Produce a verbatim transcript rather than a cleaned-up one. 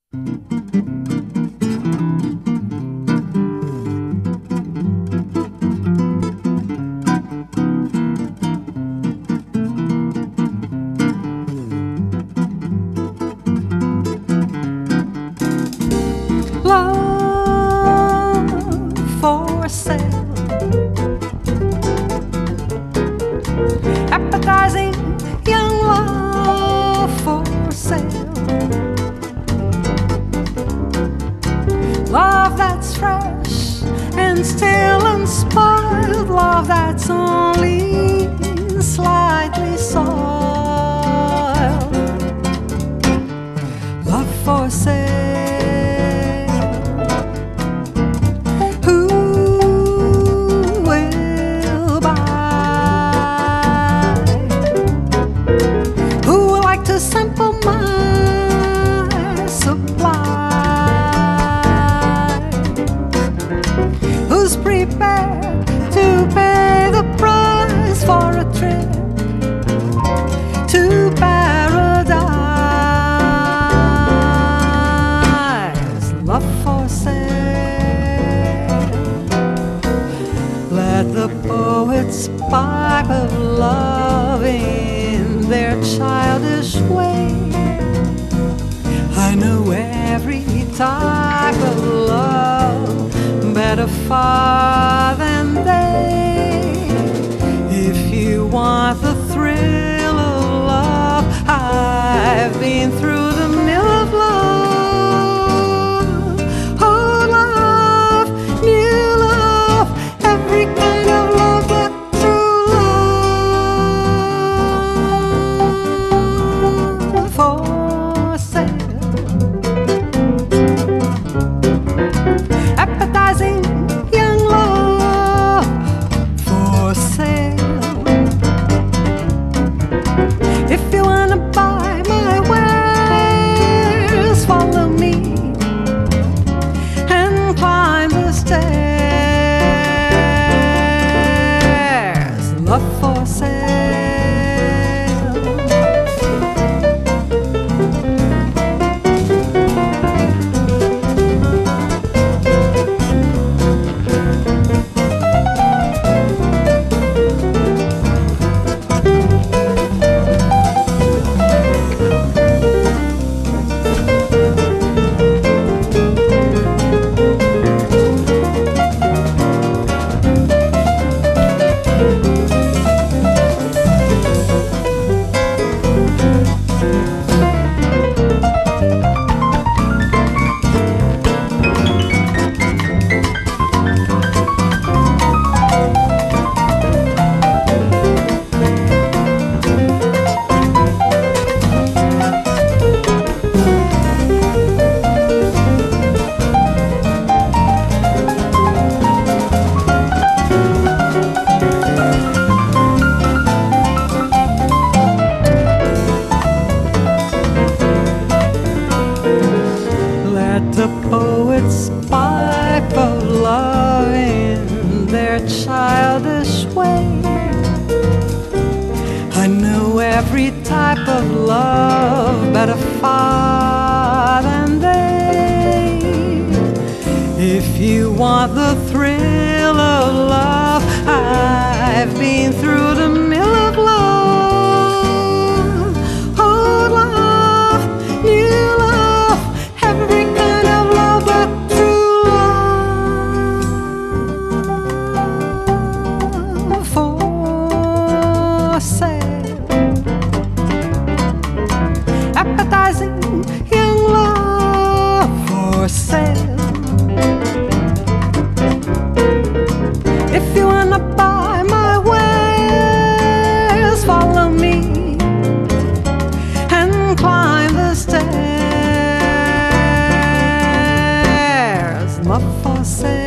Appetizing young love for sale. Love that's fresh and still unspoiled. Love that's only slightly soiled. Love for sale. Sample my supply. Who's prepared to pay the price for a trip to paradise? Love for sale. Let the poets pipe of love in their childish way. I know every type of love better far than they. If you want the thrill of love, I've been through the mill of love. Old love, new love, every kind of love but true love for sale. Appetizing young love for sale. If you wanna buy my wares, follow me and climb the stairs. Love for sale. The poets pipe of love in their childish way. I know every type of love better far than they. If you want the thrill of love, I've been through the mill of love. Old love, new love, every kind of love but true love for sale. Appetizing young love for sale. If you wanna buy my wares, follow me and climb the stairs. Love for sale.